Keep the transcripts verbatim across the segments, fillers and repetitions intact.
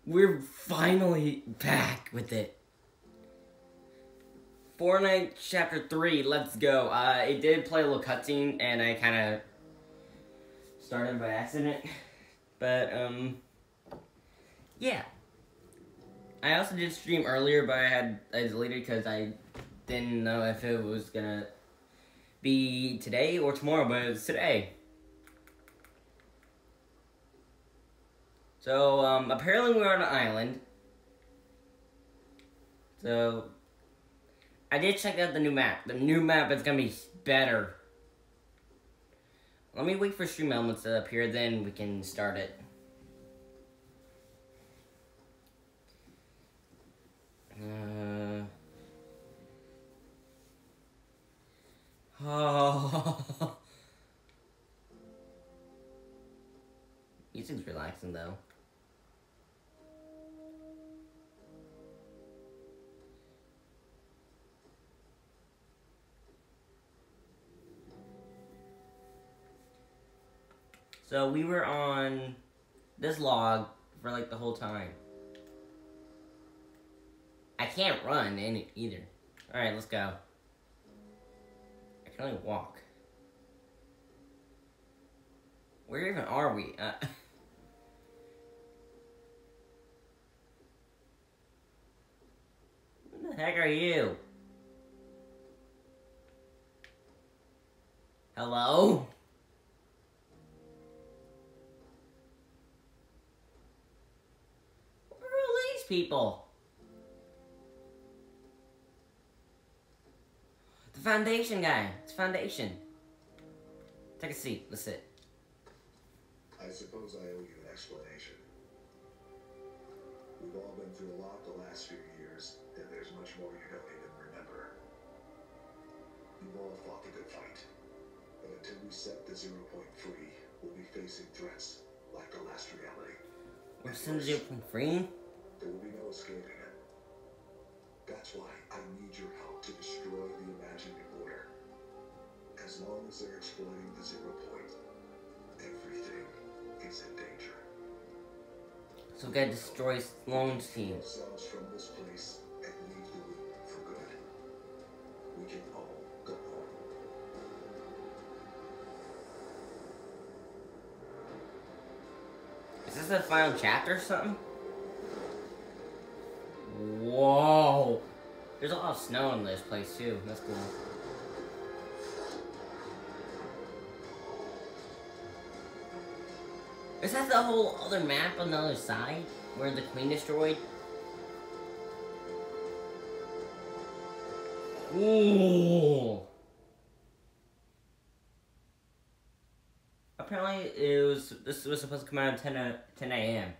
We're finally back with it. Fortnite Chapter three, let's go. Uh, it did play a little cutscene, and I kind of started by accident. But, um, yeah. I also did stream earlier, but I had I deleted because I didn't know if it was gonna be today or tomorrow, but it was today. So, um, apparently we're on an island. So, I did check out the new map. The new map is gonna be better. Let me wait for stream elements to appear, then we can start it. Uh... Oh. Music's relaxing though. So we were on this log for like the whole time. I can't run any either. Alright, let's go. I can only walk. Where even are we? Uh, what the heck are you? Hello? Where are these people? The foundation guy. It's foundation. Take a seat. Let's sit. I suppose I owe you an explanation. We've all been through a lot the last few years, and there's much more you don't even remember. You've all fought the good fight, but until we set the zero point free, we'll be facing threats like the last reality. We're sending zero point free? There will be no escaping it. That's why I need your help to destroy the imaginary border. As long as they're exploiting the zero point, everything is in danger. So we gotta destroy Sloan's team. Ourselves from this place and leave the loop for good. We can all go home. Is this the final chapter or something? Whoa! There's a lot of snow in this place too. That's cool. Is that the whole other map on the other side? Where the queen destroyed? Ooh! Apparently it was, this was supposed to come out at ten A M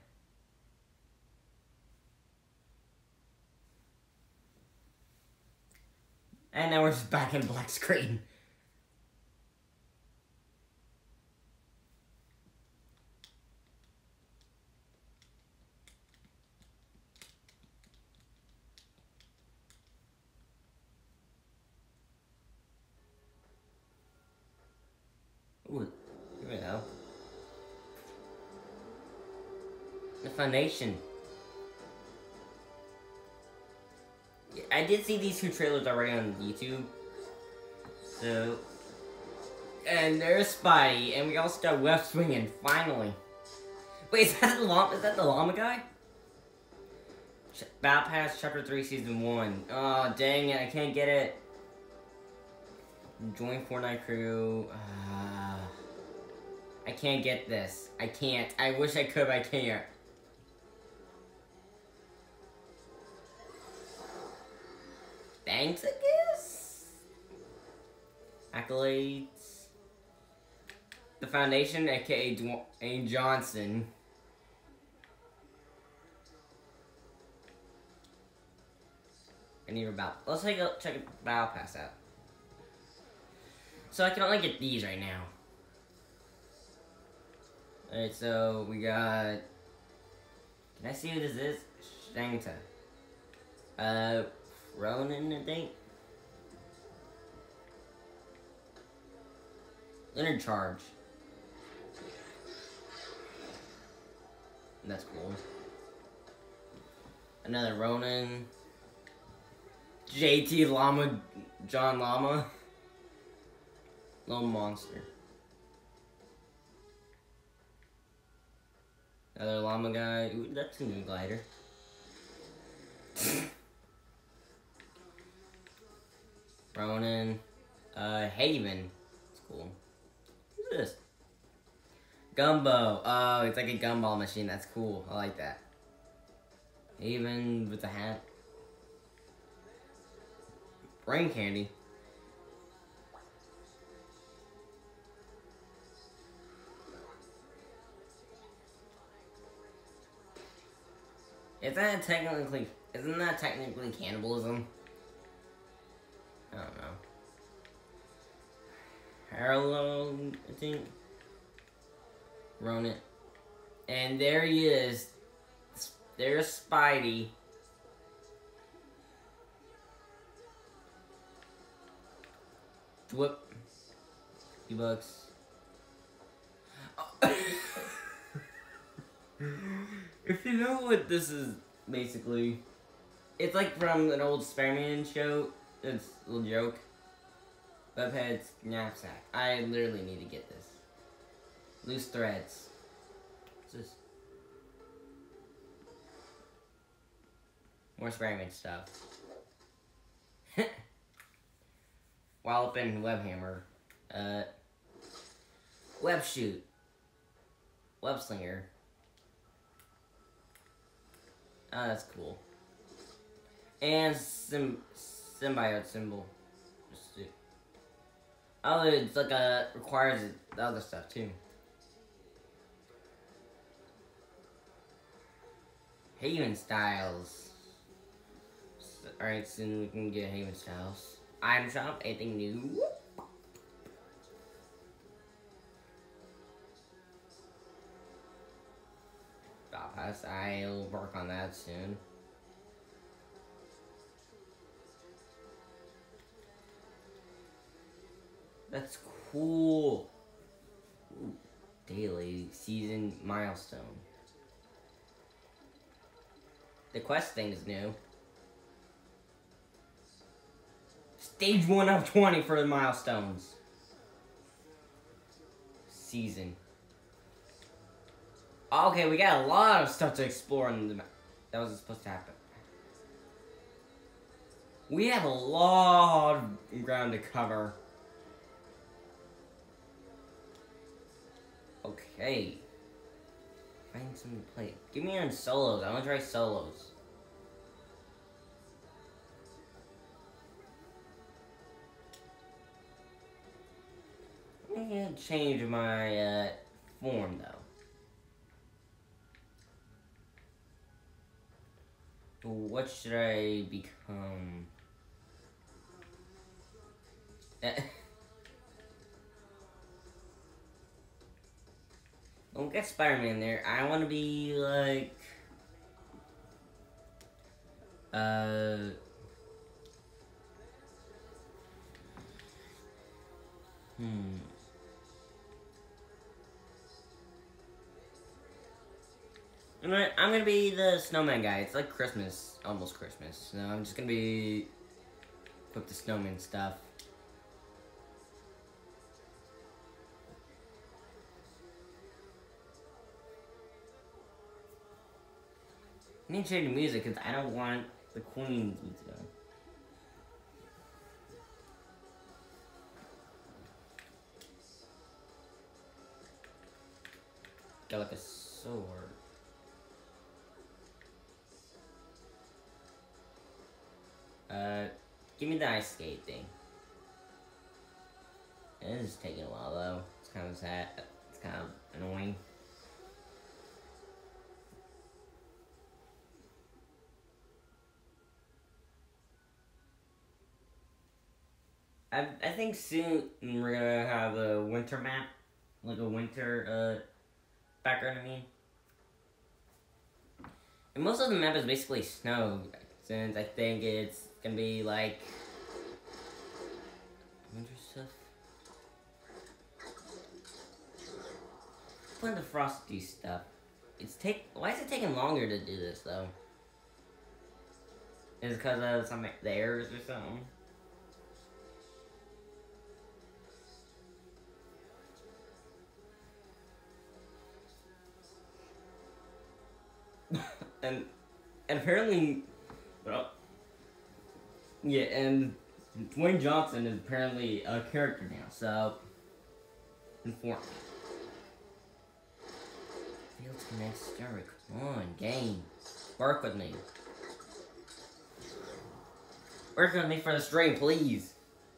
And now we're just back in black screen. Ooh, here we go. The foundation. I did see these two trailers already on YouTube. So, and there's Spidey, and we also got Web Swinging, finally. Wait, is that the llama, is that the llama guy? Ch Battle Pass Chapter three Season one. Oh, dang it, I can't get it. Join Fortnite crew. Uh, I can't get this. I can't. I wish I could, but I can't. Thanks, I guess? Accolades. The Foundation, aka Dwayne Johnson. I need a battle. Let's take a check a battle pass out. So I can only get these right now. Alright, so we got. Can I see who this is? Shangta. Uh. Ronan, I think. Leonard Charge. That's cool. Another Ronin. J T Llama, John Llama. Little monster. Another llama guy. Ooh, that's a new glider. Ronin. Uh, Haven. It's cool. Who's this? Gumbo. Oh, it's like a gumball machine. That's cool. I like that. Haven with a hat. Brain candy. Is that technically? Isn't that technically cannibalism? I don't know. Harlow, I think. Ronin. And there he is. There's Spidey. Whoop. Few bucks. Oh. If you know what this is, basically, it's like from an old Spider-Man show. It's a little joke. Webhead's knapsack. I literally need to get this. Loose threads. What's this? More Spider-Man stuff. Wallop and web hammer. Uh, web shoot. Web slinger. Oh, that's cool. And sim symbiote symbol. Oh, it's like a requires the other stuff too. Haven styles. Alright, soon we can get Haven styles. Item shop, anything new? Pass. I'll work on that soon. That's cool. Ooh, daily season milestone. The quest thing is new. Stage one of twenty for the milestones. Season. Okay, we got a lot of stuff to explore in the map. That wasn't supposed to happen. We have a lot of ground to cover. Okay. Find something to play. Give me on solos. I want to try solos. I'm gonna change my uh, form though. What should I become? Don't get Spider-Man there. I want to be like... Uh... Hmm... I'm gonna, I'm gonna be the snowman guy. It's like Christmas, almost Christmas. So I'm just gonna be equip the snowman stuff. I need to change the music because I don't want the Queen's music on. Got like a sword. Uh, give me the ice skate thing. It is taking a while though. It's kind of sad. It's kind of annoying. I I think soon we're gonna have a winter map, like a winter uh background. I mean, and most of the map is basically snow. Since I think it's gonna be like winter stuff. Put the frosty stuff. It's take. Why is it taking longer to do this though? Is it because of some the errors or something? and and apparently, well, yeah, and Dwayne Johnson is apparently a character now. So, in Fortnite. Field to next story. Come on, game. Work with me. Work with me for the stream, please.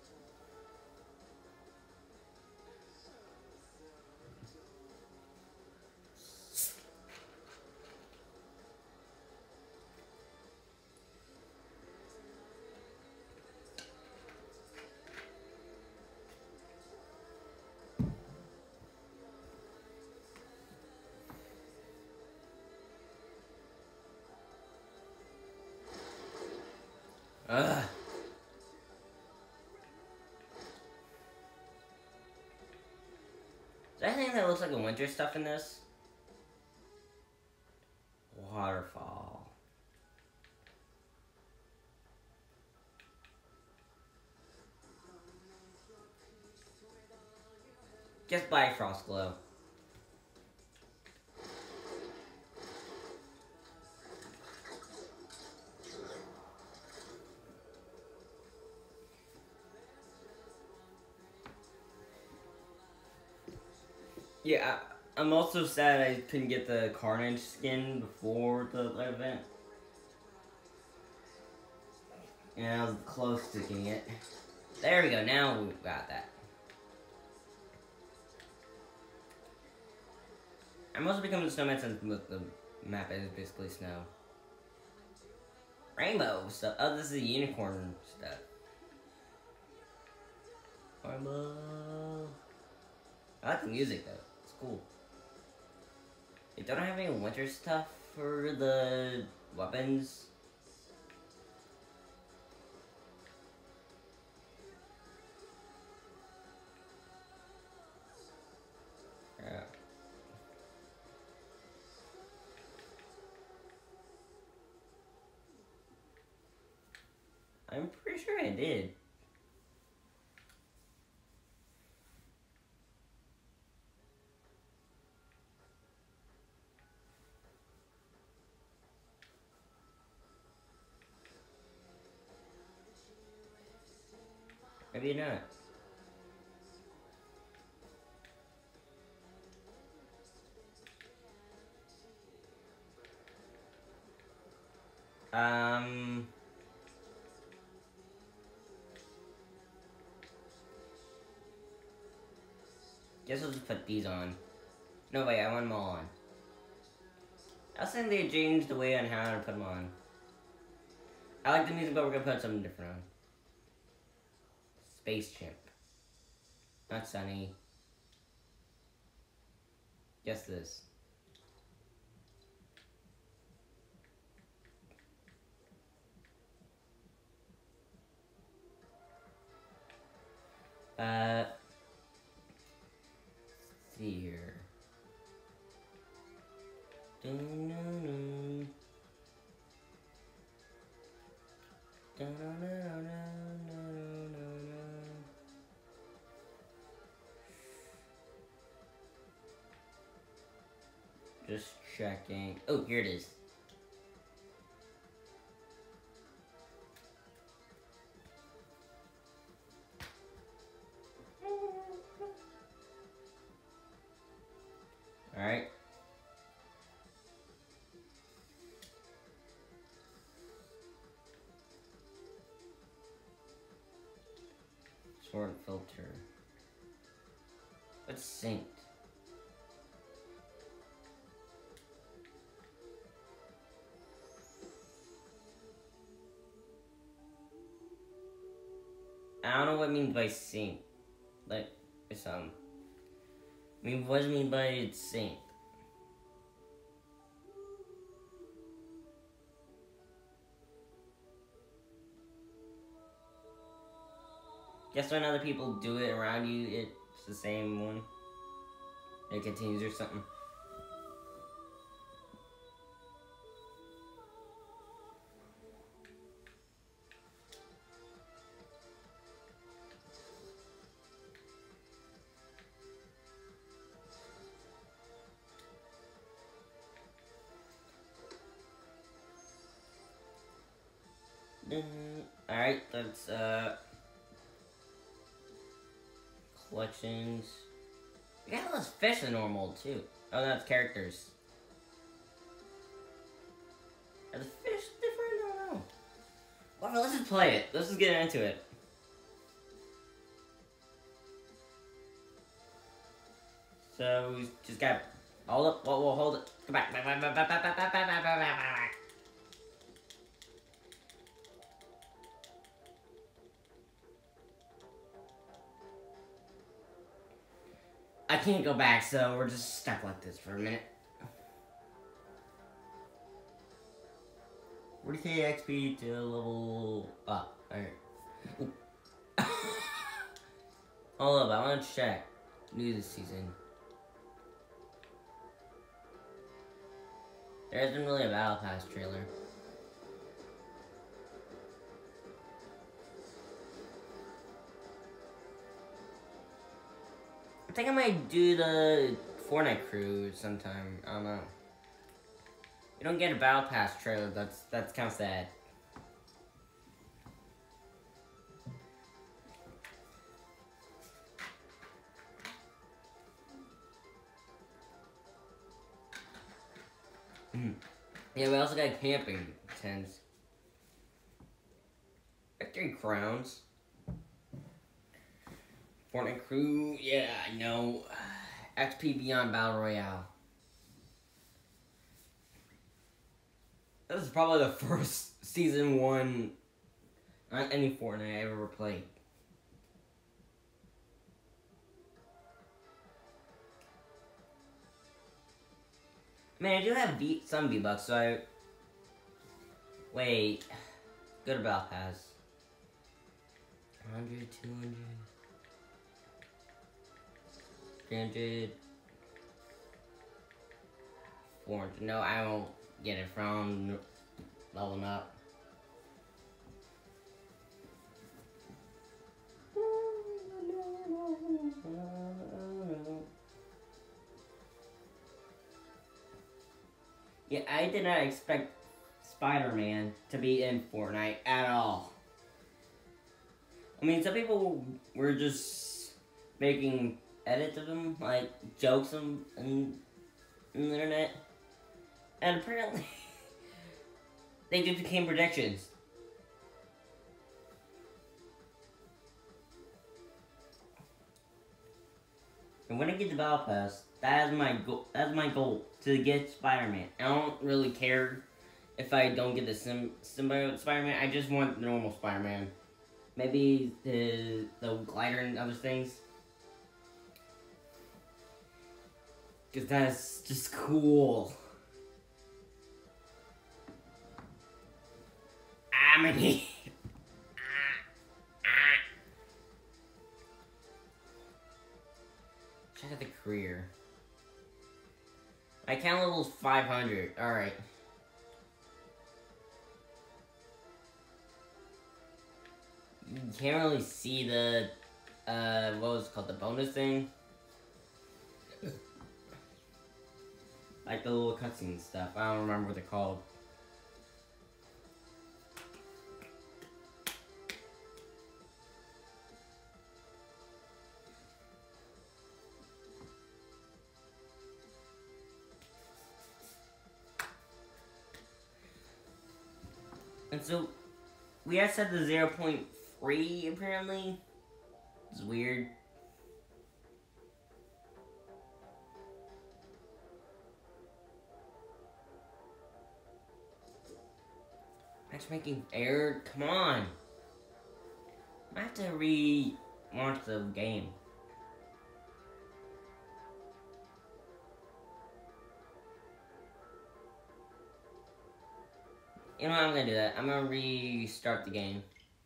Ugh. Is there anything that looks like a winter stuff in this? Waterfall. Just buy Frost Glow. Yeah, I, I'm also sad I couldn't get the Carnage skin before the event. And I was close to getting it. There we go, now we got that. I'm also becoming a snowman since the map is basically snow. Rainbow stuff. Oh, this is unicorn stuff. Rainbow. I like the music though. It's cool. They don't have any winter stuff for the weapons. Yeah. I'm pretty sure I did. Maybe not. Um... Guess I'll just put these on. No, wait, I want them all on. I was thinking they changed the way on how to put them on. I like the music, but we're gonna put something different on. Space Chimp. Not Sunny. Guess this. Uh... Let's see here. Dun-dun-dun. Just checking. Oh, here it is. All right. Sort filter. It's synced. I don't know what it means by sync. Like, it's um. I mean, what does it mean by it's synced? Guess when other people do it around you, it's the same one. It continues or something. Alright, that's, uh... collections. We got less fish than normal, too. Oh, that's characters. Are the fish different? I don't know. Well, let's just play it. Let's just get into it. So, we just got... Hold up. Whoa, whoa, hold it. Come back. Back, back, back, back, back, back, back, back, back, back, back, back. I can't go back, so we're just stuck like this for a minute. What do you say X P to level up? Alright. Hold up, I want to check. New this season. There isn't really a Battle Pass trailer. I think I might do the Fortnite crew sometime. I don't know. You don't get a Battle Pass trailer. That's that's kind of sad. Yeah, we also got camping tents. Got three crowns. Fortnite crew, yeah, I know. X P Beyond Battle Royale. This is probably the first season one on any Fortnite I ever played. Man, I do have V some V-Bucks, so I... Wait. Go to Battle Pass. one hundred, two hundred... three hundred... four hundred. No, I won't get it from leveling up. Yeah, I did not expect Spider-Man to be in Fortnite at all. I mean, some people were just making edits of him, like jokes on, on, on the internet. And apparently, they just became predictions. And when I get the Battle Pass, that is my goal. That's my goal, to get Spider-Man. I don't really care if I don't get the sim symbiote Spider-Man. I just want the normal Spider-Man. Maybe the the glider and other things. Cause that's just cool. Amity. Check out the career. My count level's five hundred. Alright. You can't really see the, uh, what was it called? The bonus thing? Like the little cutscene stuff. I don't remember what they're called. And so, we had set the zero point three, apparently. It's weird. Matchmaking error? Come on. I have to re-launch the game. You know what, I'm gonna do that. I'm gonna restart the game.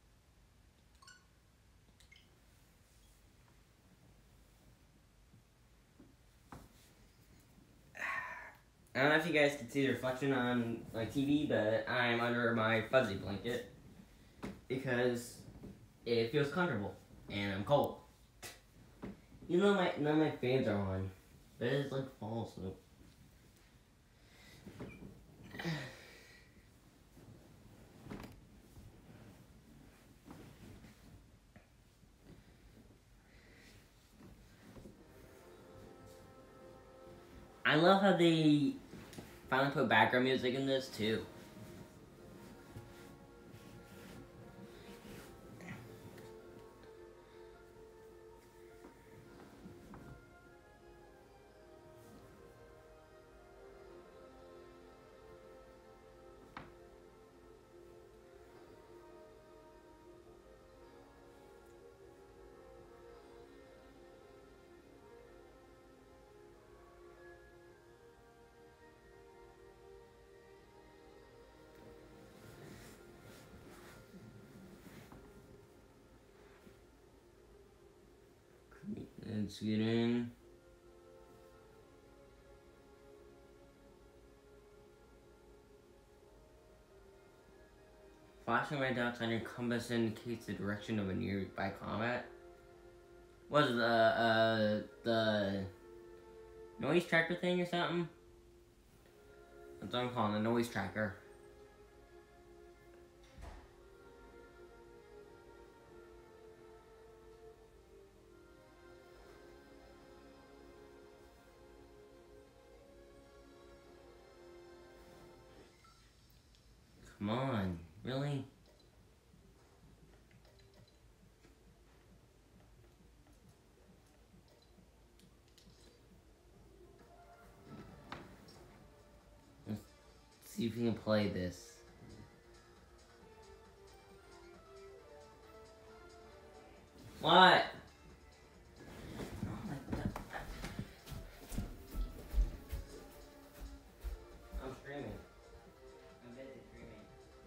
I don't know if you guys can see the reflection on my T V, but I'm under my fuzzy blanket because it feels comfortable and I'm cold. Even though my none of my fans are on, but it's like fall, so. I love how they finally put background music in this too. Let's get in. Flashing red dots on your compass indicates the direction of a nearby combat. Was the uh the noise tracker thing or something? That's what I'm calling the noise tracker. Come on, really? Let's see if we can play this. What? I'm streaming. I'm busy streaming.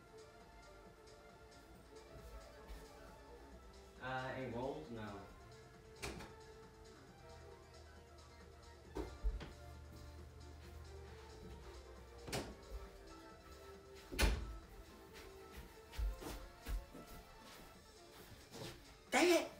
Uh, any rolls? No. Dang it!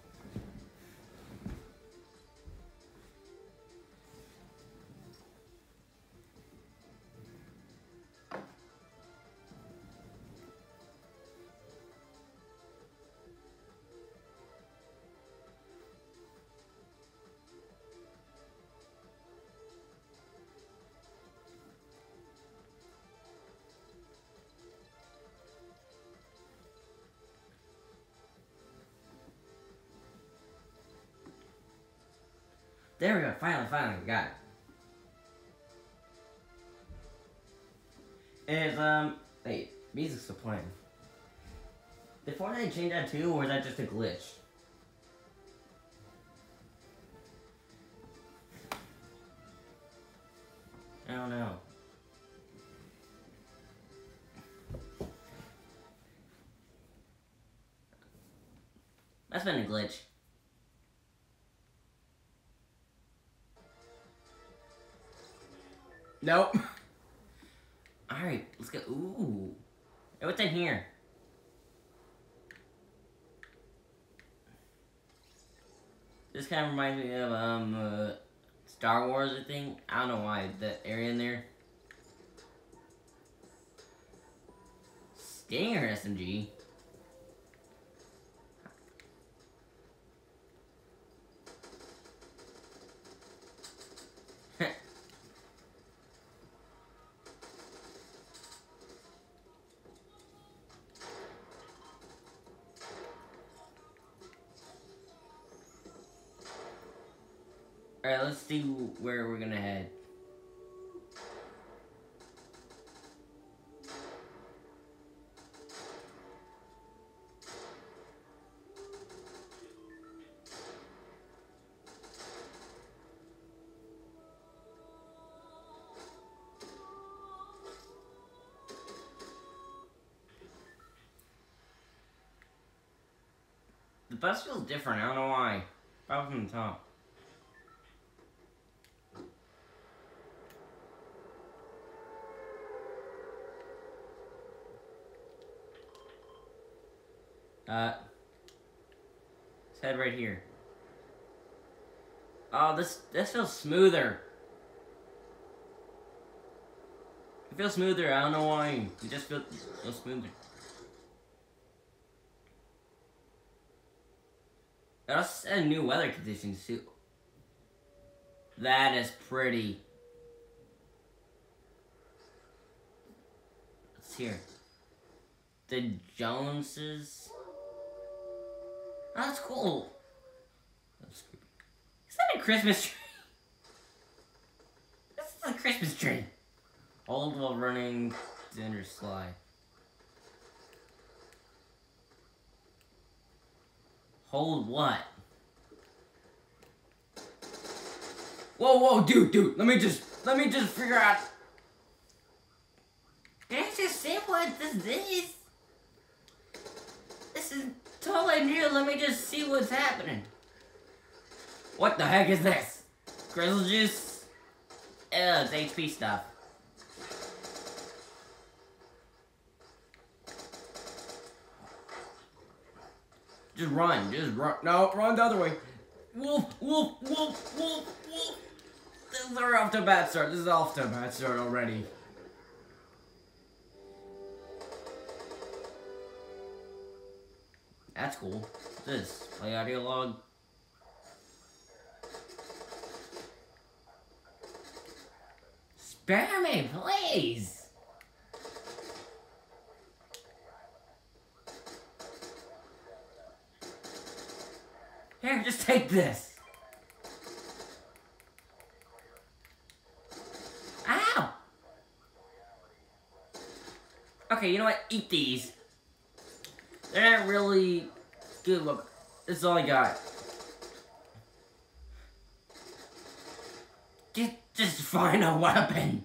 There we go, finally, finally, got it. And, um, wait, music's still playing. Did Fortnite change that too, or is that just a glitch? I don't know. That's been a glitch. Nope. Alright, let's go. Ooh. Hey, what's in here? This kind of reminds me of, um, uh, Star Wars, I think. I don't know why, that area in there. Stinger S M G. Alright, let's see where we're gonna head. The bus feels different, I don't know why. Probably from the top. Uh, let's head right here. Oh, this this feels smoother. It feels smoother. I don't know why. It just feels, feels smoother. It also said new weather conditions too. That is pretty. here? The Joneses. Oh, that's cool. That's creepy. Is that a Christmas tree? This is a Christmas tree. Hold while running dinner slide. Hold what? Whoa, whoa, dude, dude. Let me just, let me just figure out. Can I just see what this is? This is totally new. Let me just see what's happening. What the heck is this? Grizzle juice? Ew, it's H P stuff. Just run, just run. No, run the other way. Wolf, wolf, wolf, wolf, wolf. This is off to a bad start. This is off to a bad start already. That's cool. What's this? Play audio log. Spare me, please! Here, just take this. Ow! Okay, you know what? Eat these. They're not really good. Look, this is all I got. Just, just find a weapon.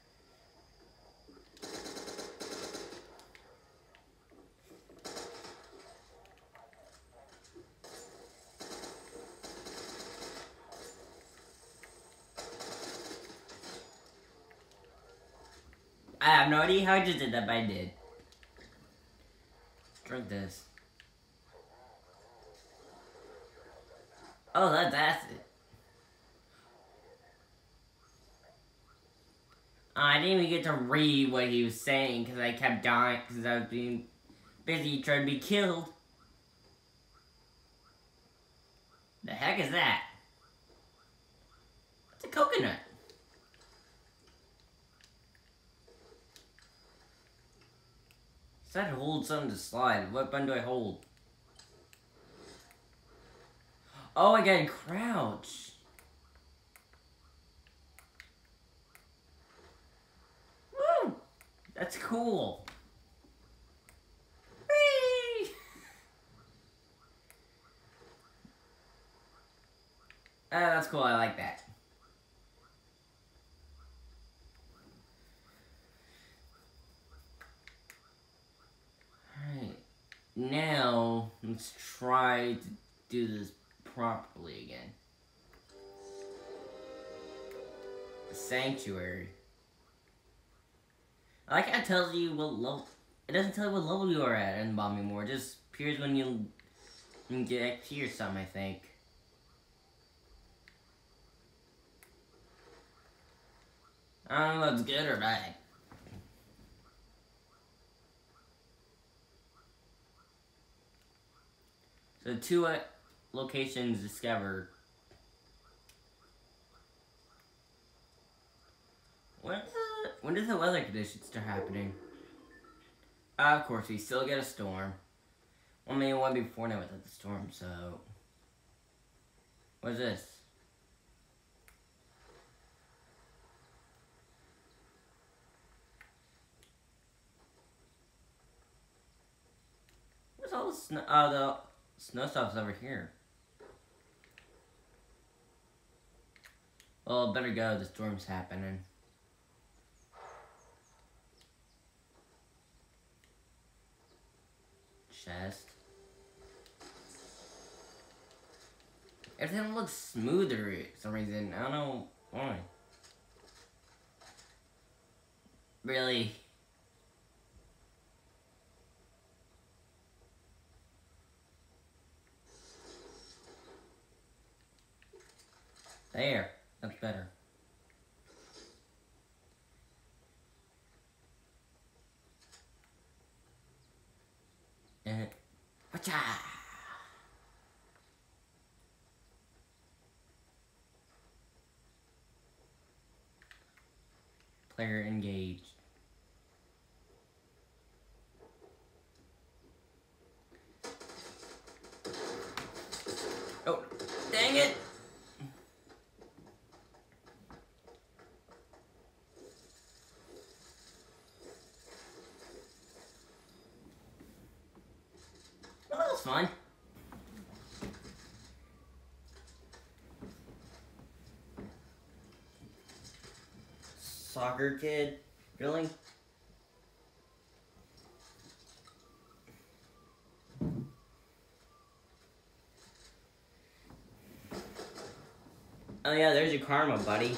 I have no idea how I just did that, but I did. Drink this. Oh, that's acid. I didn't even get to read what he was saying because I kept dying because I was being busy trying to be killed. The heck is that? It's a coconut. Said hold something to slide. What button do I hold? Oh, I gotta crouch. Woo! That's cool. Whee! Ah, that's cool. I like that. Alright. Now, let's try to do this properly again. The sanctuary. I like how it tells you what level. It doesn't tell you what level you are at in the bomb anymore. It just appears when you, when you get X P or something, I think. I don't know if that's good or bad. So two uh, locations discovered. When does the, when does the weather conditions start happening? Uh, of course, we still get a storm. Well, I mean, it won't be Fortnite without the storm, so... What is this? Where's all the snow? Oh, the snow stuff's over here. Well, better go, the storm's happening. Chest. Everything looks smoother for some reason. I don't know why. Really? There. That's better. And whatcha? Player engaged. fun. Soccer kid? Really? Oh yeah, there's your karma, buddy.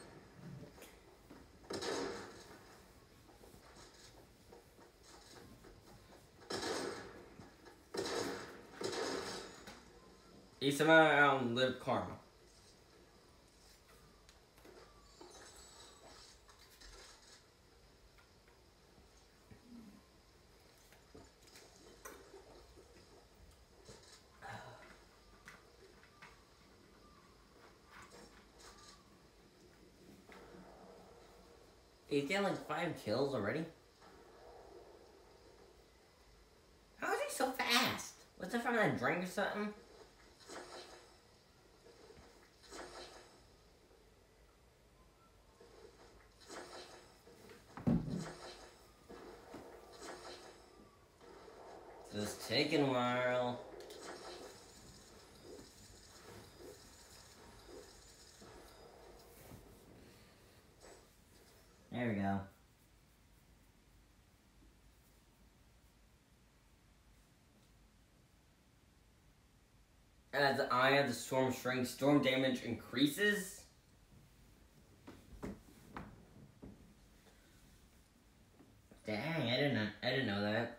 You somehow outlived karma. He's got like five kills already. How is he so fast? What's it from that drink or something? Just taking a while. There we go. As the eye of the storm shrinks, storm damage increases. Dang, I didn't know, I didn't know that.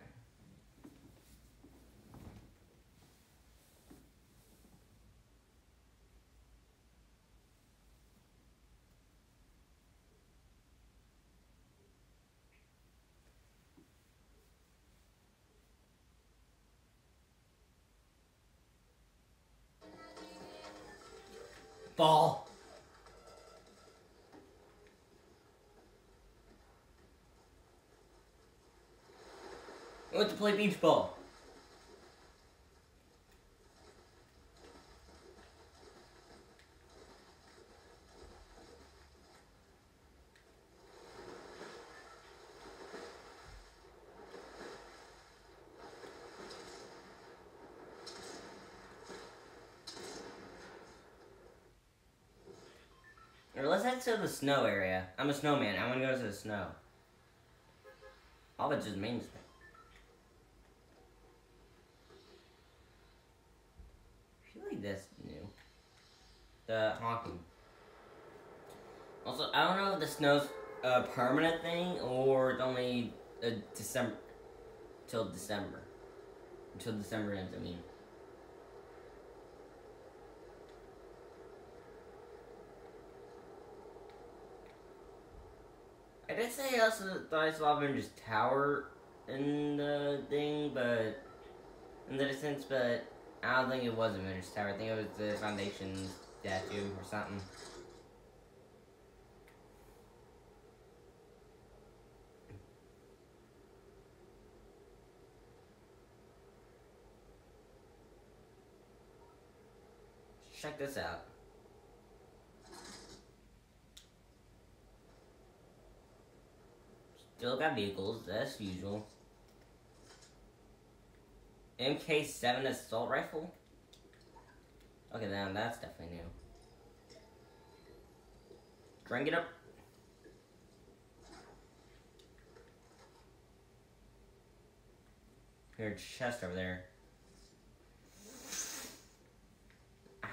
Ball. I want to play beach ball. Or let's head to the snow area. I'm a snowman. I want to go to the snow. All that just means me. I feel like that's new. The honking. Also, I don't know if the snow's a permanent thing or it's only a December till December. Until December ends, I mean. I did say I also thought I saw Avengers Tower in the thing, but in the distance, but I don't think it was Avengers Tower. I think it was the Foundation statue or something. Check this out. Still got vehicles, as usual. M K seven assault rifle? Okay, then that's definitely new. Drink it up. Your chest over there. Ah.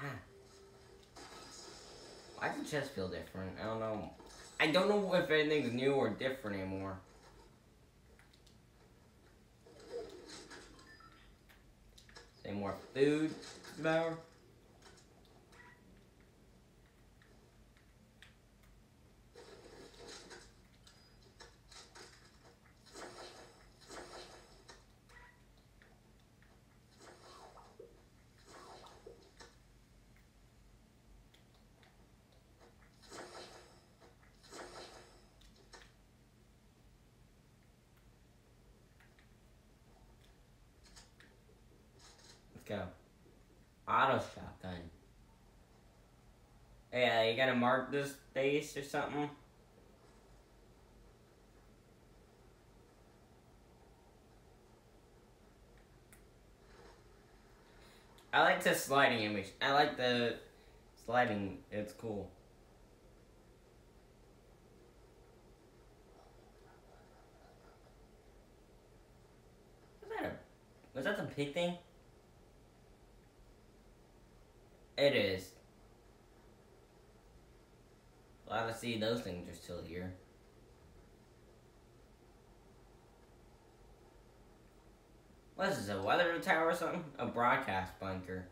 Why does the chest feel different? I don't know. I don't know if anything's new or different anymore. Say more food, Bauer. Go. Auto shotgun. Yeah, you gotta mark this base or something. I like the sliding image. I like the sliding. It's cool. Was that a? Was that the pig thing? It is. Glad to see those things are still here. What is this, a weather tower or something? A broadcast bunker.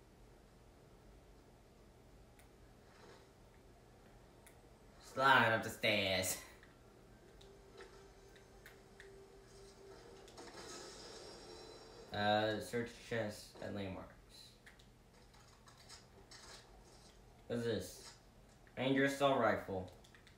Slide up the stairs. Uh, search chests and landmarks. What is this? Ranger assault rifle.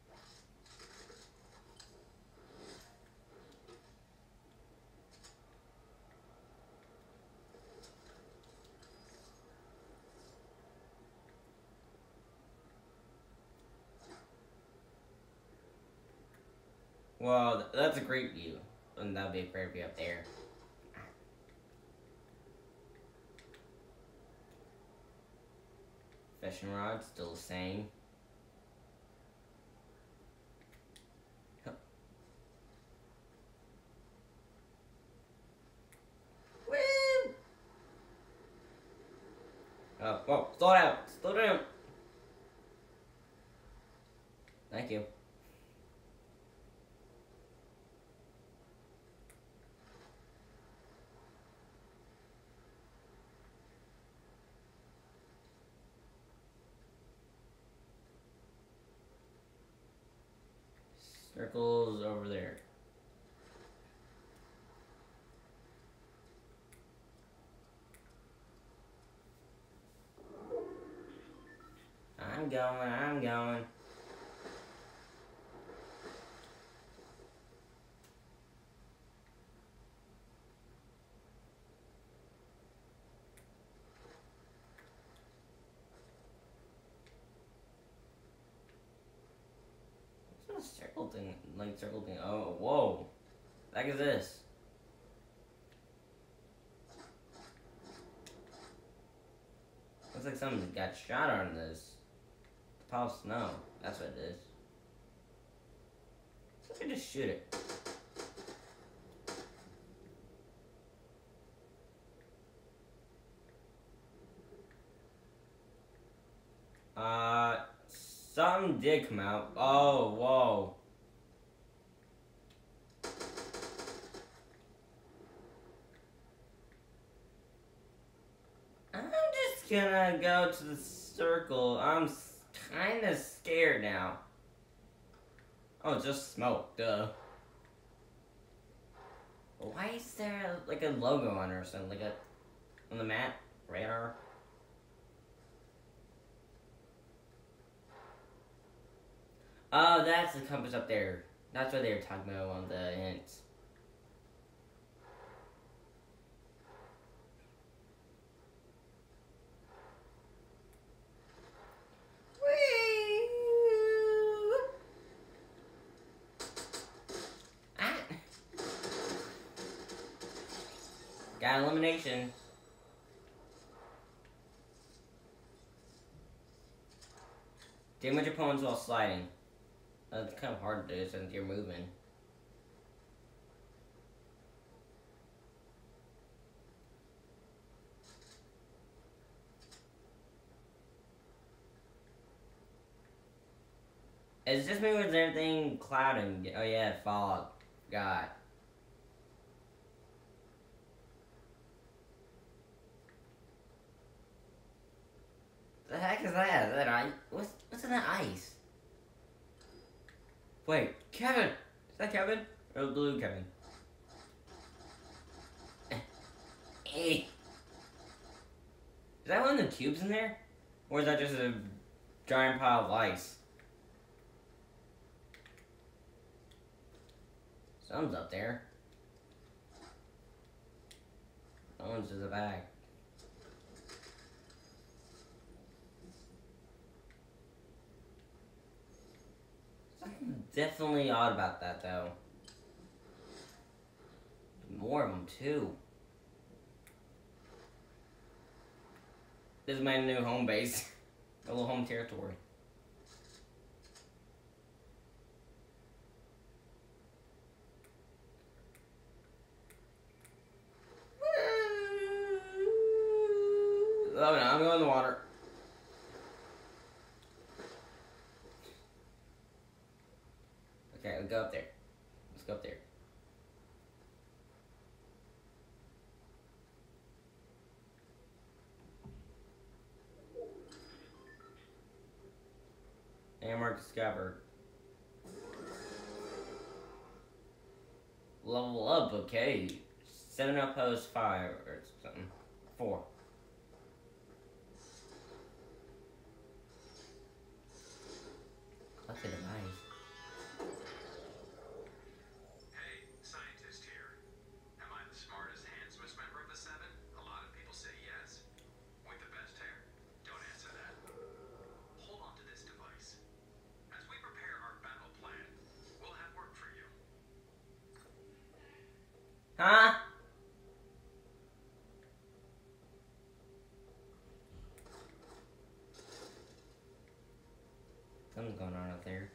Well, that's a great view. And that'd be a great view up there. Fishing rod, still the same. Woo! Oh, whoa, slow down, slow down. Thank you. Circles over there. I'm going, I'm going. What's that circle thing? Like circle thing. Oh, whoa. What the heck is this? Looks like someone got shot on this. Pile of snow. That's what it is. So I can just shoot it. Uh, something did come out. Oh, whoa. I'm just gonna go to the circle. I'm kind of scared now. Oh, it's just smoke, duh. Why is there like a logo on it or something? Like a, on the map? Radar? Oh, that's the compass up there. That's what they were talking about on the hints. Ah. Got elimination. Damage opponents while sliding. That's kind of hard to do since you're moving. Is this me with everything clouding? Oh yeah, fog. God. The heck is that? Is that ice? What's, what's in that ice? Wait, Kevin! Is that Kevin? Or the blue Kevin? Is that one of the cubes in there? Or is that just a giant pile of ice? Something's up there. That one's just a bag. Something definitely odd about that, though. More of them, too. This is my new home base. A little home territory. Oh no, I'm going in the water. Okay, let's go up there. Let's go up there. Landmark discovered. Level up, okay. Seven outposts, five or something. Four. What's the device? Hey, scientist here. Am I the smartest, handsomest member of the seven? A lot of people say yes. With the best hair? Don't answer that. Hold on to this device. As we prepare our battle plan, we'll have work for you. Huh? Something's going on up there.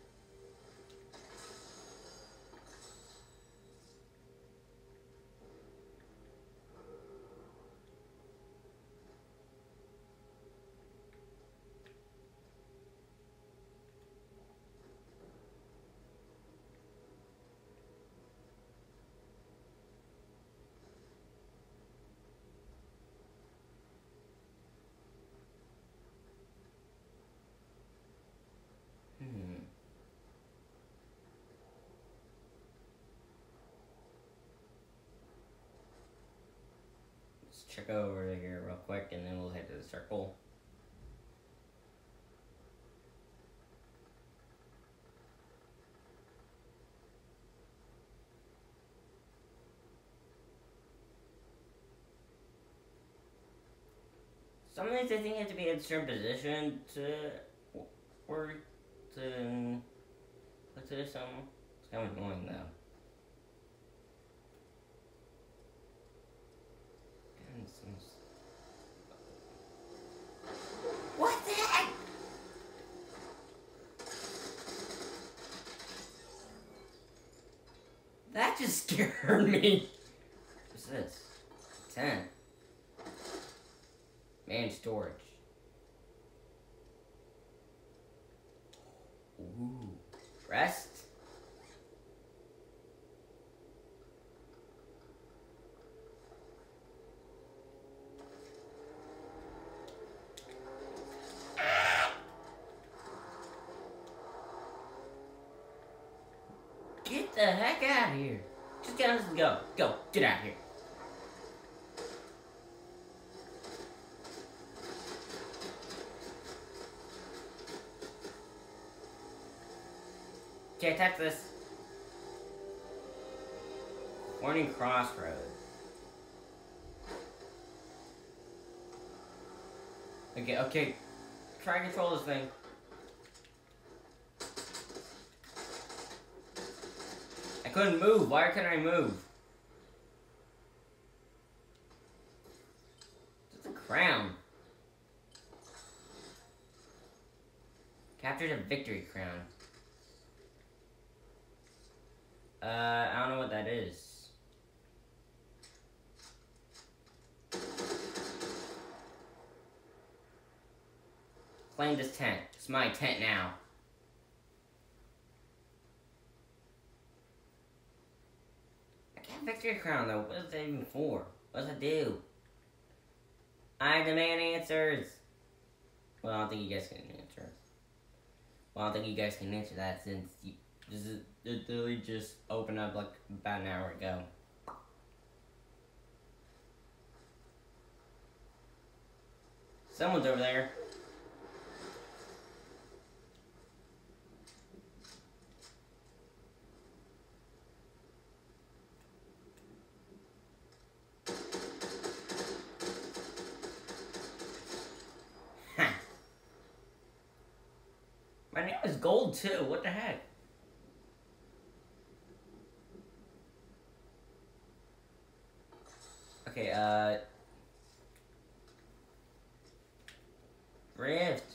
Hmm. Let's check over here real quick and then we'll head to the circle. Some of these I think have to be in a certain position to work to let's do something. It's kind of annoying though. And some... What the heck? That just scared me. What's this? Ten. Man storage. Ooh. Rest. Get the heck out of here. Just get us go. Go. Get out of here. Okay, attack this. Warning crossroad. Okay, okay. Try and control this thing. I couldn't move. Why couldn't I move? It's a crown. Captured a victory crown. Uh, I don't know what that is. Claim this tent. It's my tent now. I got victory crown though. What is that even for? What does it do? I demand answers. Well, I don't think you guys can answer. Well, I don't think you guys can answer that since you, this is it literally just opened up like about an hour ago. Someone's over there. My name is Gold too. What the heck? Okay, uh... Drift.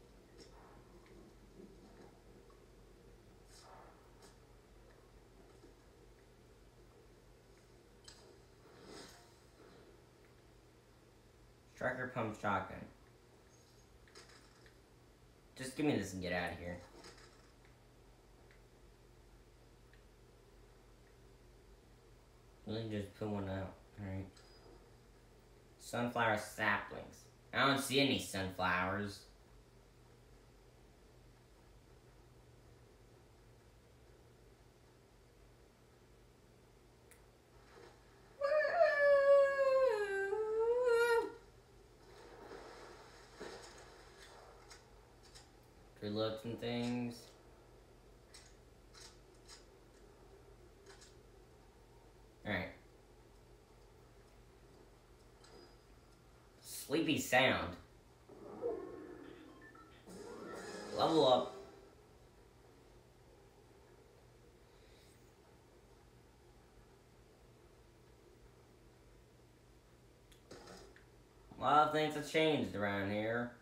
Striker pump shotgun. Just give me this and get out of here. Really just put one out. Alright. Sunflower saplings. I don't see any sunflowers. Tree looks and things. Alright. Sleepy sound. Level up. A lot of things have changed around here.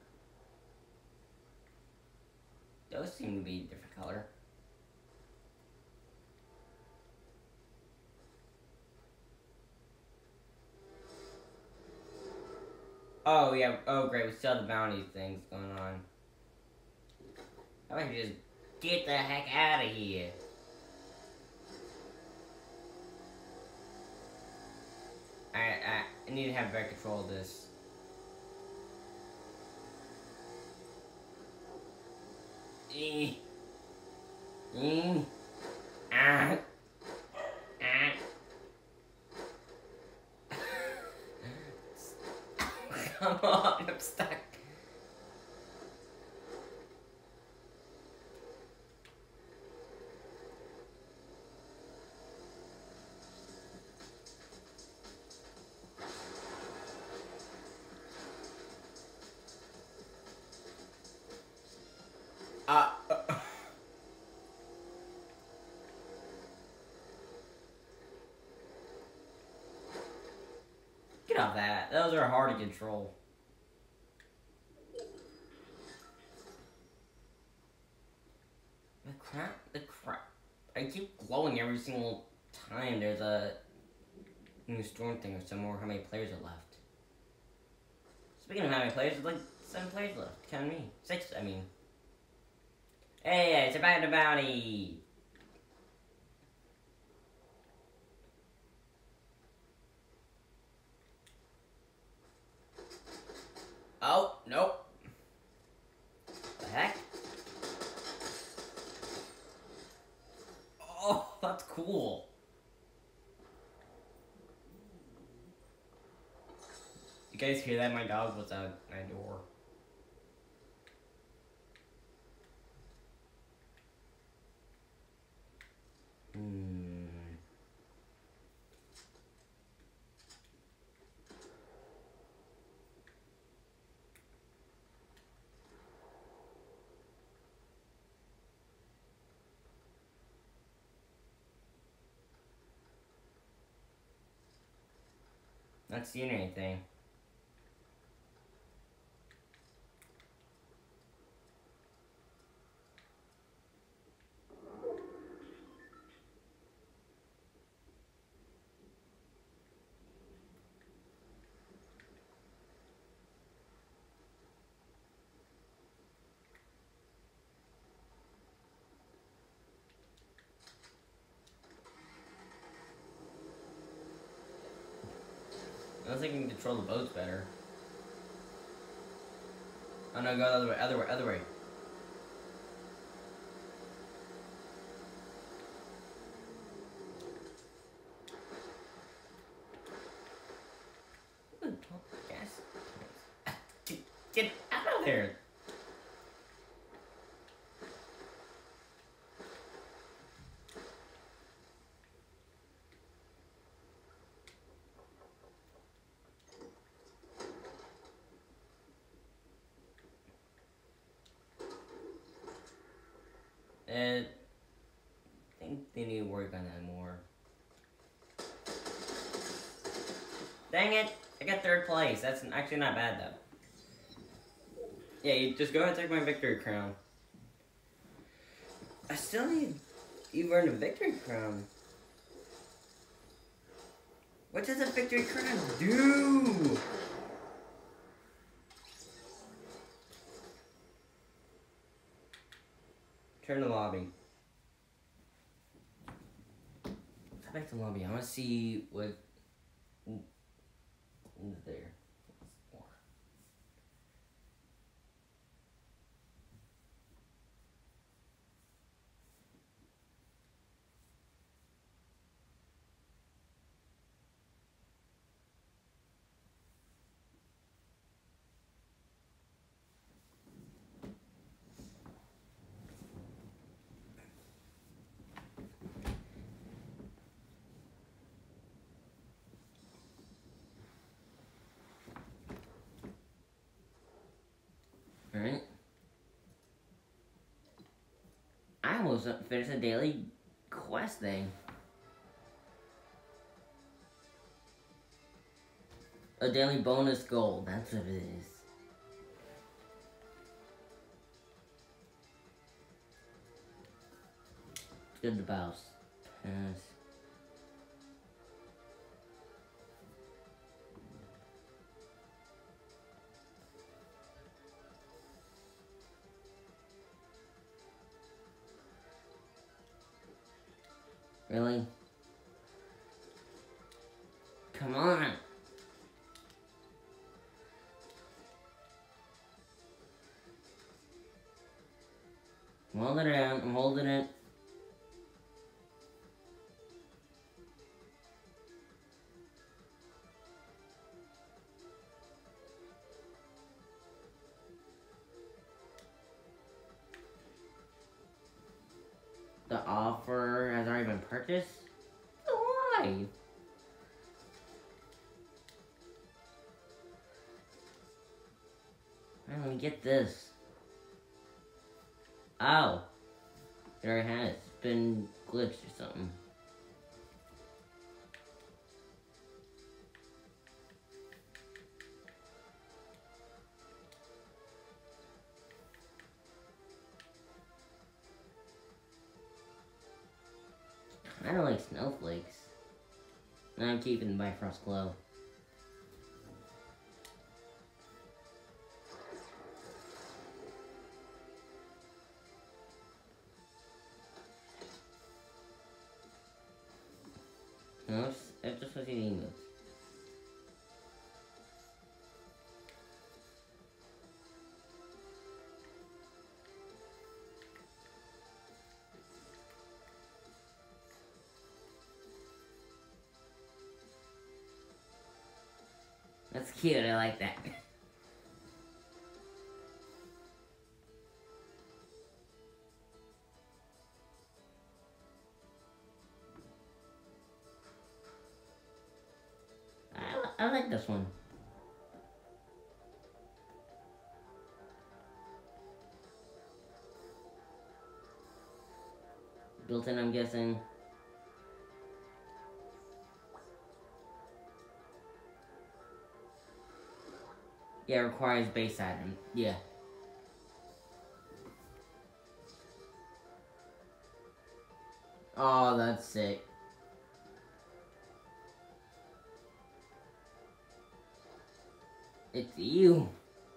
Those seem to be a different color. Oh, yeah. Oh, great. We still have the bounty things going on. How about you just get the heck out of here? I, I, I need to have better control of this. Eh. Eh. Ah. Ah. Come on, I'm stuck. Uh, uh. Get off that. Those are hard to control. The crap, the crap. I keep glowing every single time there's a new storm thing or some more. How many players are left? Speaking of how many players, there's like seven players left. Count me. Six, I mean. Hey, it's about the bounty. Oh, nope. The heck? Oh, that's cool. You guys hear that? My dog was out my door. Hmm. Not seeing anything. I was thinking control the boats better. Oh no, go the other way, other way, other way. Ooh, oh, gas. Get, get out of there. Uh, I think they need to work on that more. Dang it! I got third place. That's actually not bad though. Yeah, you just go ahead and take my victory crown. I still need... You earned a victory crown. What does a victory crown do? Turn the lobby. Go back to the lobby. I want to see what... What's there? Alright. I almost finished a daily quest thing. A daily bonus goal, that's what it is. Good to bounce. Pass. Really? Come on! I'm holding it out, I'm holding it. The offer has already been purchased? Why? Alright, let me get this. Oh. It already has. It's been glitched or something. I don't like snowflakes. I'm keeping the Bifrost Glow. No, it's, it's just what you need. That's cute, I like that. I, I like this one. Built in, I'm guessing. Yeah, requires base item. Yeah. Oh, that's sick. It's you.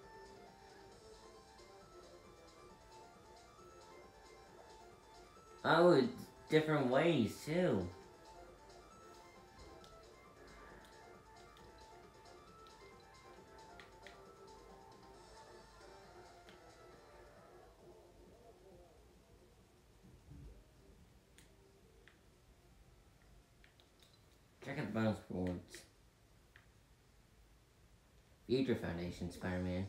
Oh, it's different ways, too. Check out the bonus rewards. Future Foundation Spider-Man.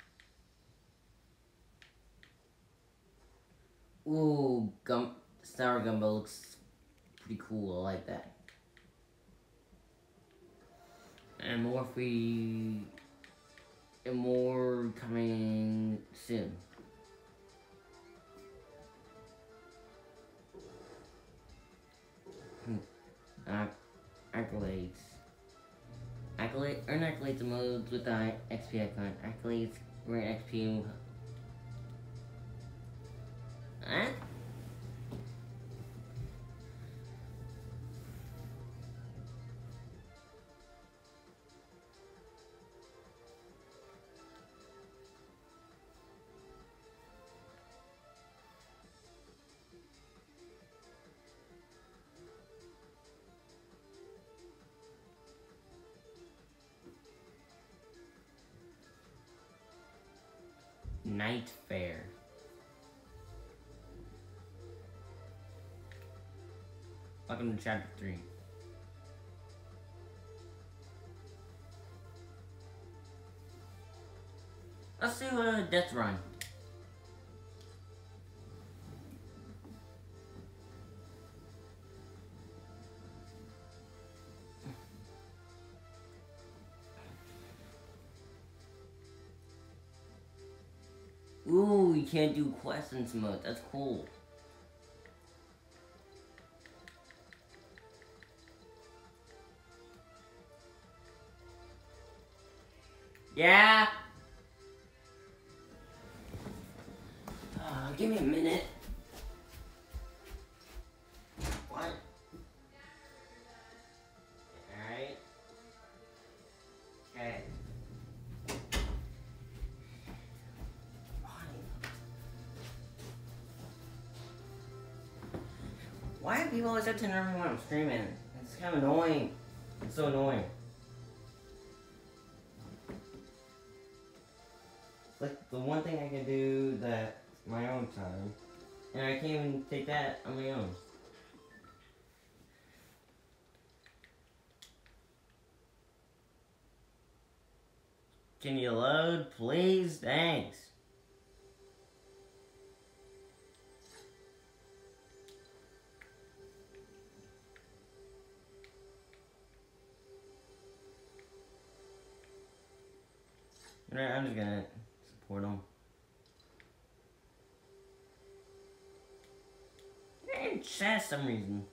Ooh, gum Sour Gumbo looks pretty cool. I like that. And more free, and more coming soon. Hmm. Uh, accolades. Accolade, earn accolades modes with the X P icon. Accolades We're X P. Huh? Night Fair. Welcome to chapter three. Let's do a death run. Ooh, you can't do questions mode. That's cool. Yeah. Uh, give me a minute. What? Alright. Okay. Why do people always have to interrupt me when I'm streaming? It's kind of annoying. It's so annoying. It's like the one thing I can do that's my own time. And I can't even take that on my own. Can you load, please? Thanks. Alright, I'm just gonna support them. And chat some reason.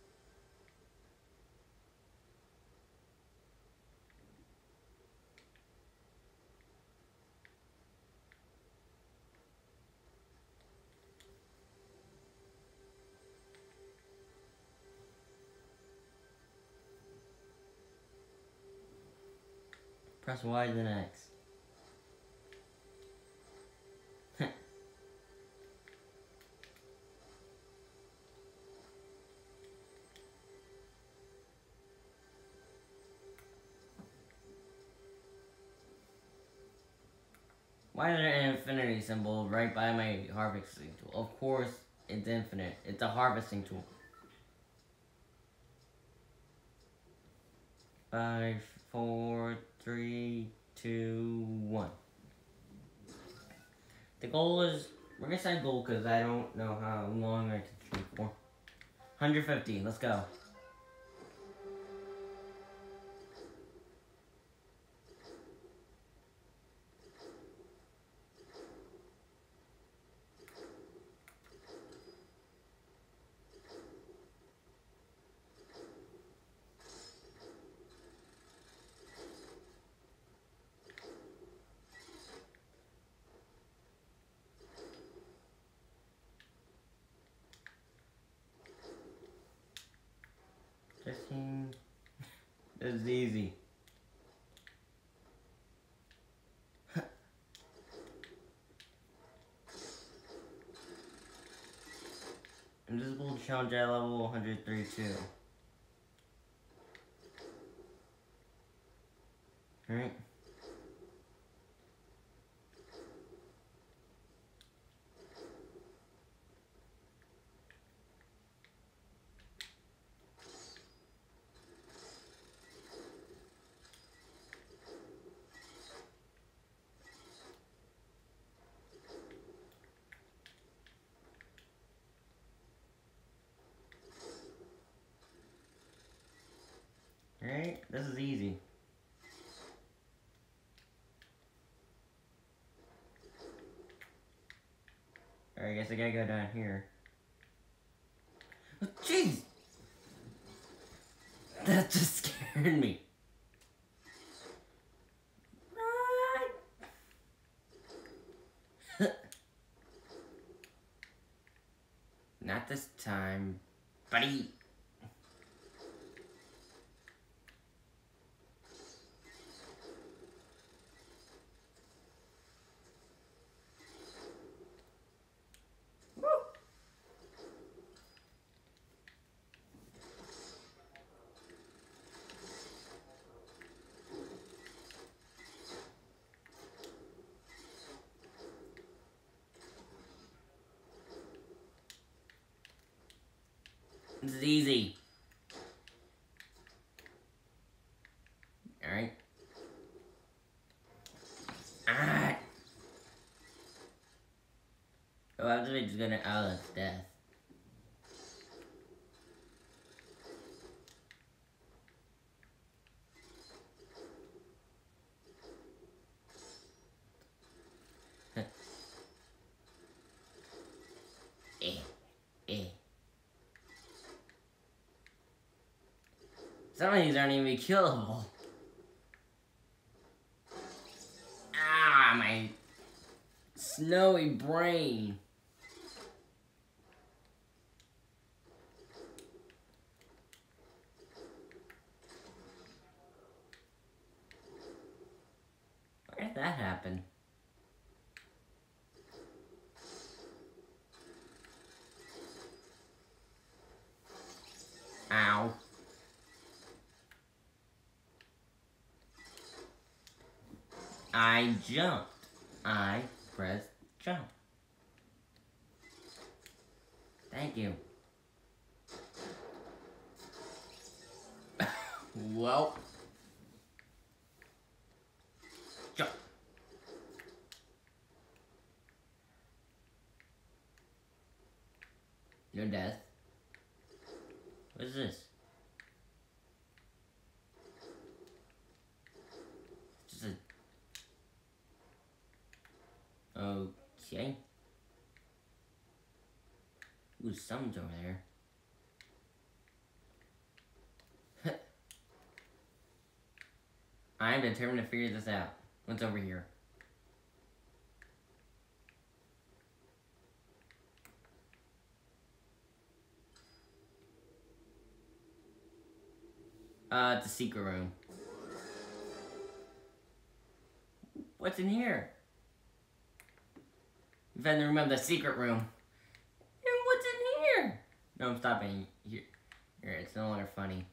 Press Y then X. Why is there an infinity symbol right by my harvesting tool? Of course, it's infinite. It's a harvesting tool. Five, four, three, two, one. The goal is, we're gonna set a goal because I don't know how long I can stream for. one hundred fifty, let's go. fifteen. This is easy. Invisible challenge at level one hundred thirty-two. Alright. Alright, this is easy. Alright, I guess I gotta go down here. Oh, jeez! That just scared me. time, buddy. This is easy. Alright. Ah! Oh, I was just gonna. Oh, that's death. eh. Eh. Some of these aren't even killable. Ah, my snowy brain. Where did that happen? Ow. I jumped. I pressed jump. Thank you. Well. Jump. No death. What is this? Just a... Okay. Ooh, someone's over there. I'm determined to figure this out. What's over here? Uh, it's a secret room. What's in here? We've had to remember the secret room. And what's in here? No, I'm stopping. Here, here, it's no longer funny.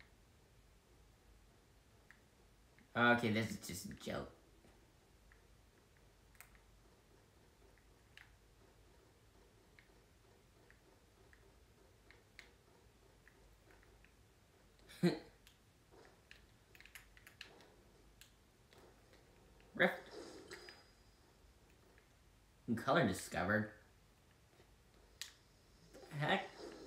Okay, this is just a joke. Rift. New color discovered. The heck?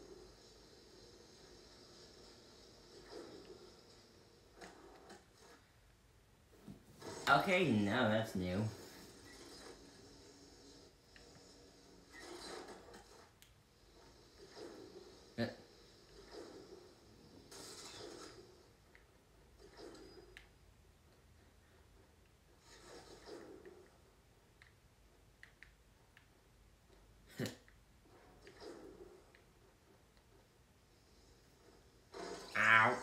Okay, no, that's new. Uh. Ow.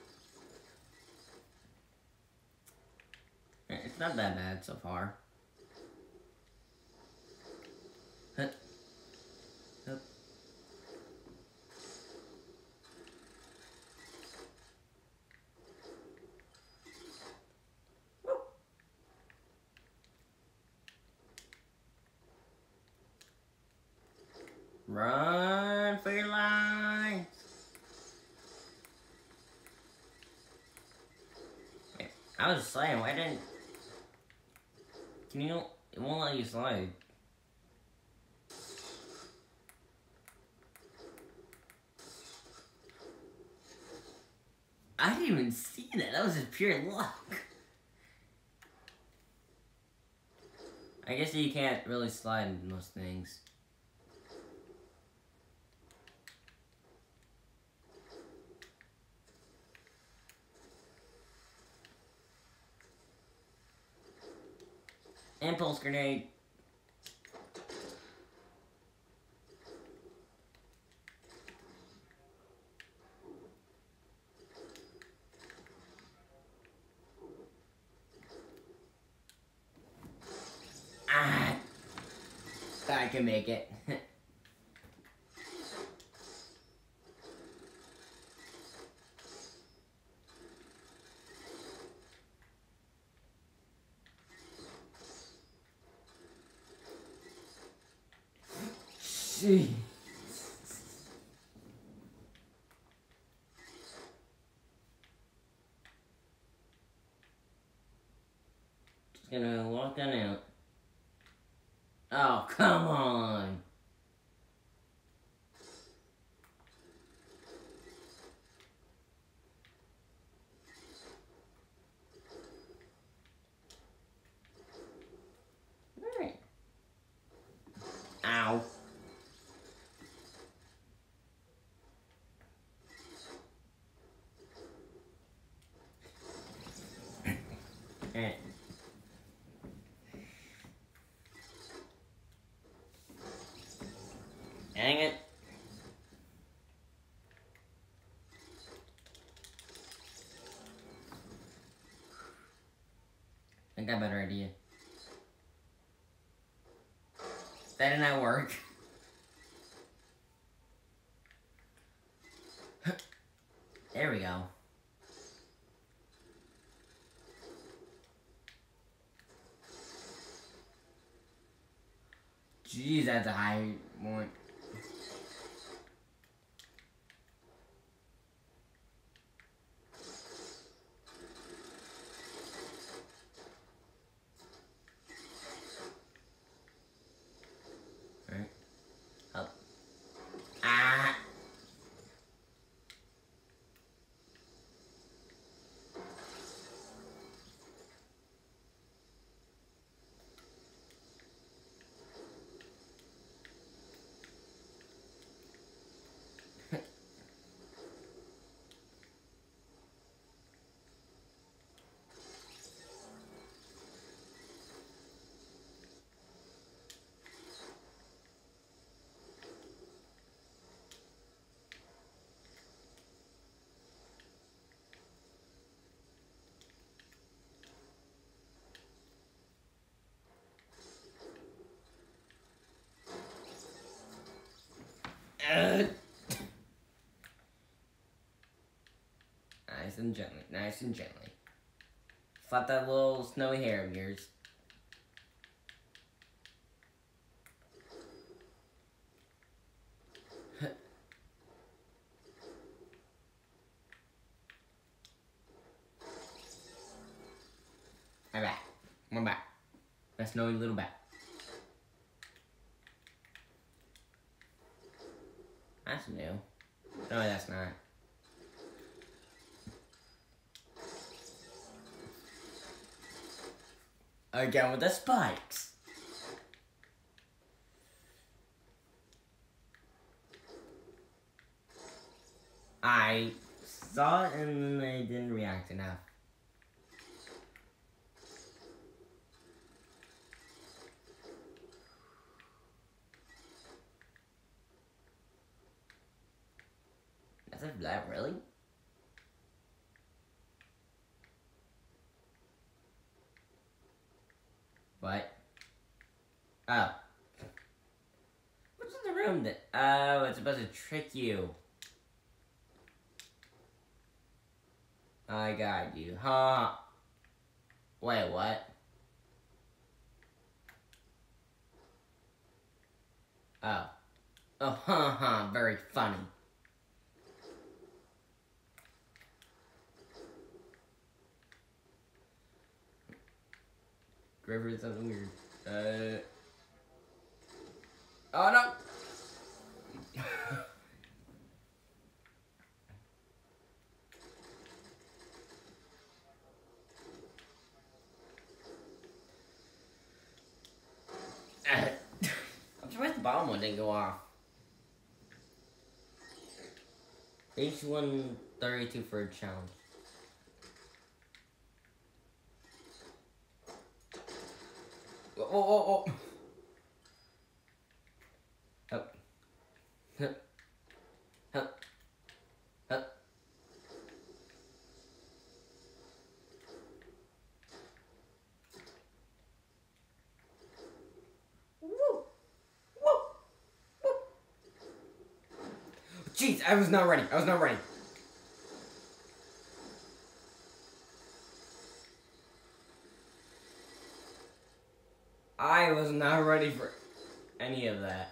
It's not that bad so far. Huh. Huh. Run for your life! Wait, I was sliding. Why didn't? Can you? It won't let you slide. I didn't even see that. That was just pure luck. I guess you can't really slide in most things. Impulse grenade. can make it. Gee. Just gonna walk on out. Oh, come on. Alright. Ow. Alright. Dang it. I got a better idea. That did not work. There we go. Jeez, that's a high point. Alright. Up. Ah! Uh. Nice and gently, nice and gently. Flap that little snowy hair of yours. I'm back. We're back. A snowy little bat. That's new. No, that's not. Again with the spikes. I saw it and then I didn't react enough. That's a that really? What? Oh. What's in the room that? Oh, it's supposed to trick you. I got you, huh? Wait, what? Oh. Oh, huh, huh, very funny. Griffin did something weird. Uh. Oh no! I'm surprised the bottom one didn't go off. H one thirty-two for a challenge. Oh, oh, oh, oh. Up. Up. Up. Up. Woo! Jeez, I was not ready. I was not ready. I was not ready for any of that.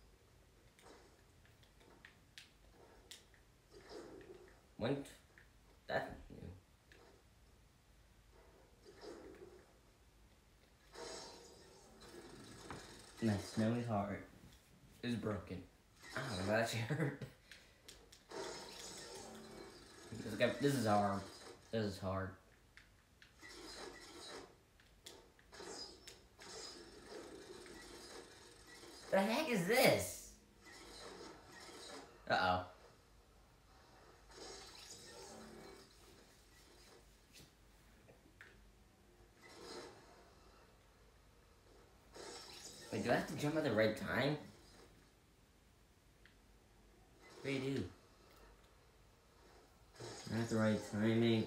When that my snowy heart is broken. I don't know, that actually hurt. This is hard. This is hard. The heck is this? Uh-oh. Wait, do I have to jump at the right time? What do you do? Not at the right timing.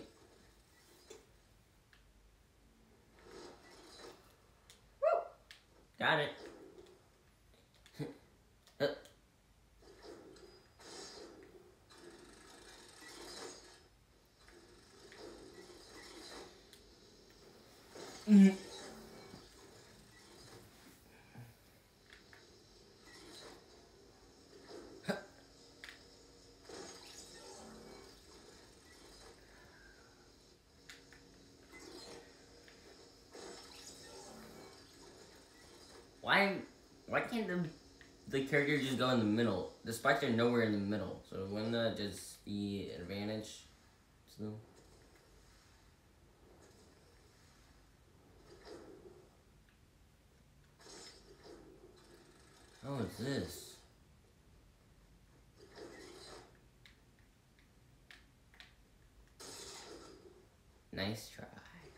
Woo! Got it. uh. Mm. Why, why can't the the character just go in the middle? The spikes are nowhere in the middle, so wouldn't that just be an advantage? So. Oh, what's this? Nice try.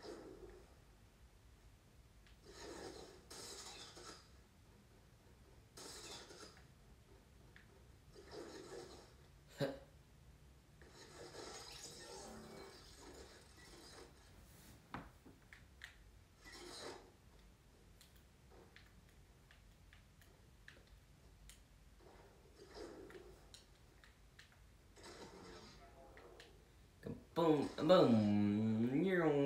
Boom, boom.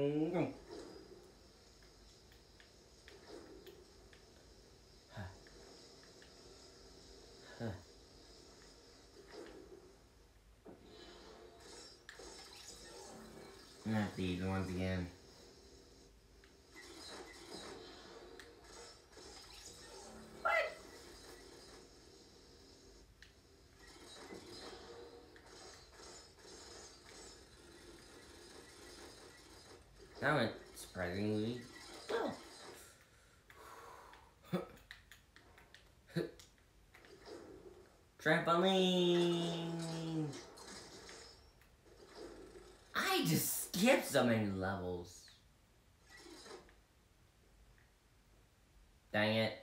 Not these once again. What? That went surprisingly well. Trampoline! I just skipped so many levels. Dang it.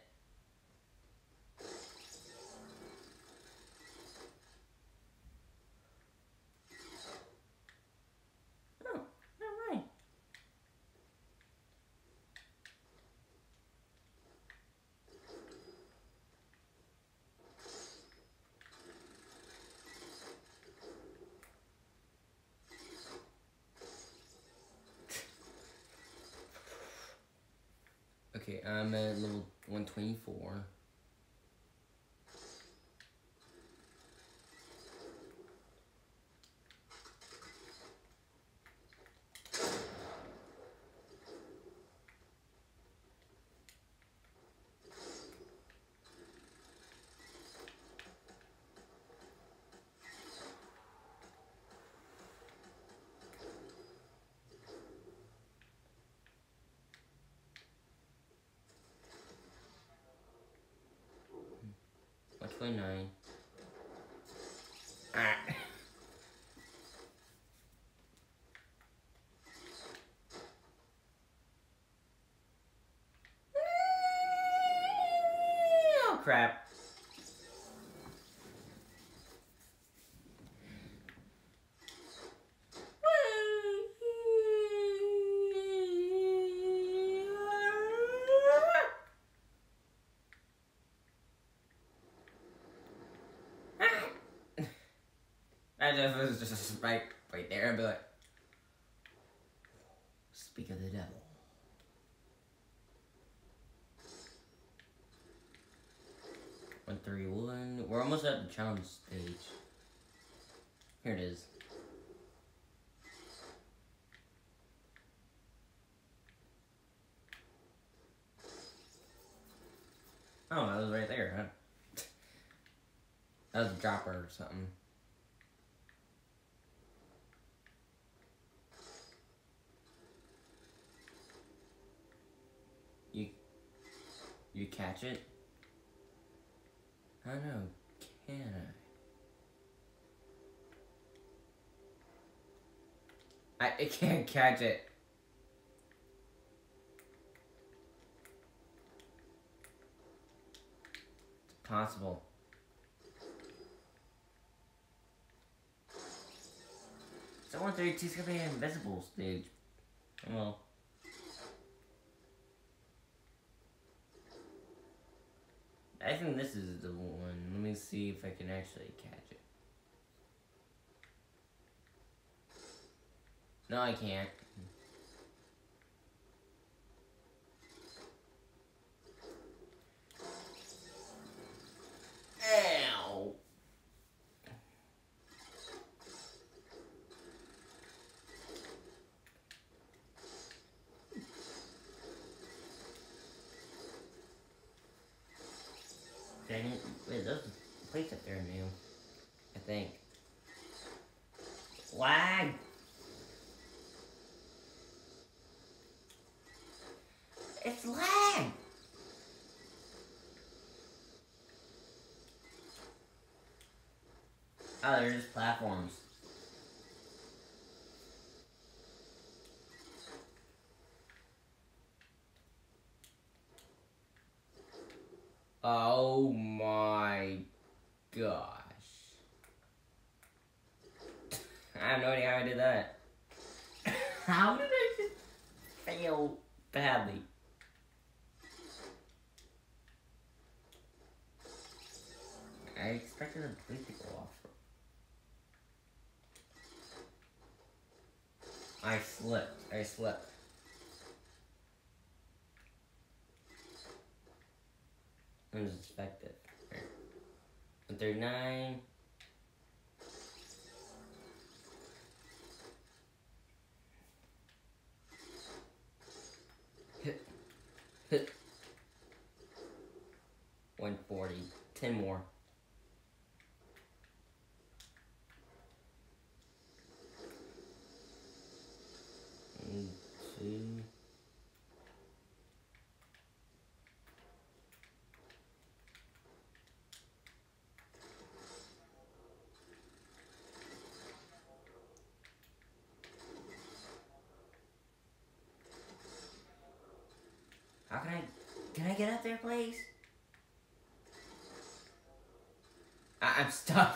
Oh, alright. Okay, I'm at level one twenty-four. one twenty-nine. Ah. Oh crap. imagine if it was just a spike right there, I'd be like, speak of the devil. One, three, one. We're almost at the challenge stage. Here it is. Oh, that was right there, huh? That was a dropper or something. You, you catch it? I don't know, can I? I, I can't catch it. It's possible. So one thirty-two is gonna be an invisible stage. Well. I think this is the one. Let me see if I can actually catch it. No, I can't. Ow! Dang it. Wait, those plates up there are new. I think. Lag! It's lag! Oh, they're just platforms. Oh my gosh. I have no idea how I did that. How did I just fail badly? I expected the plate to go off. I slipped. I slipped. I'm just expected. one thirty-nine. Hit. Hit. one forty. ten more. One, two. How can I... Can I get up there, please? I I'm stuck.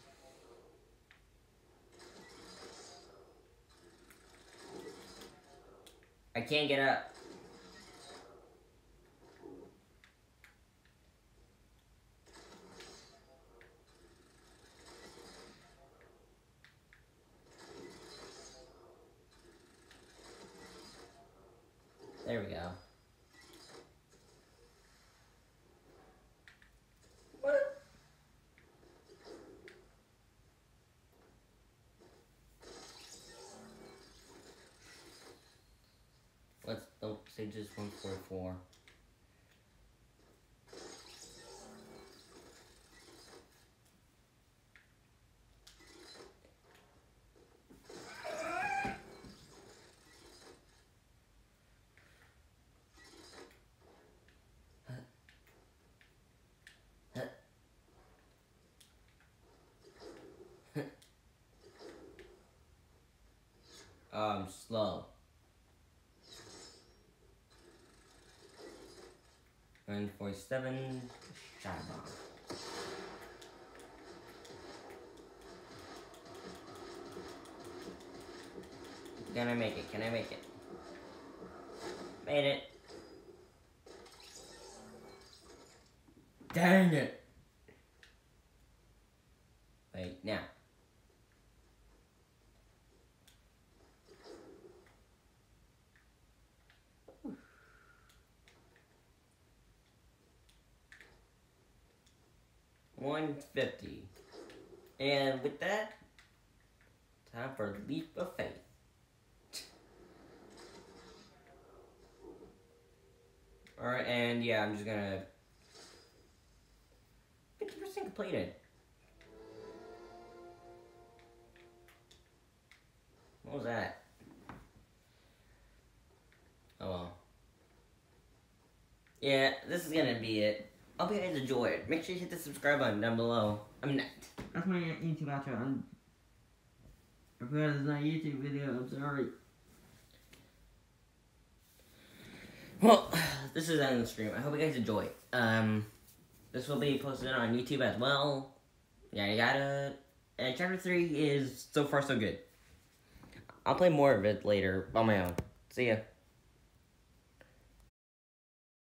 I can't get up. There we go. What? Let's don't say just one forty-four. um, slow. one forty-seven, shot bomb. Can I make it? Can I make it? Made it. Dang it. Wait, now. one fifty. And with that, time for Leap of Faith. Alright, and yeah, I'm just gonna... fifty percent completed. What was that? Oh well. Yeah, this is gonna be it. I hope you guys enjoy it. Make sure you hit the subscribe button down below. I mean, that's my YouTube outro. I'm... I forgot it's not a YouTube video, I'm sorry. Well, this is the end of the stream. I hope you guys enjoy it. Um, this will be posted on YouTube as well. Yeah, you gotta... And chapter three is so far so good. I'll play more of it later on my own. See ya.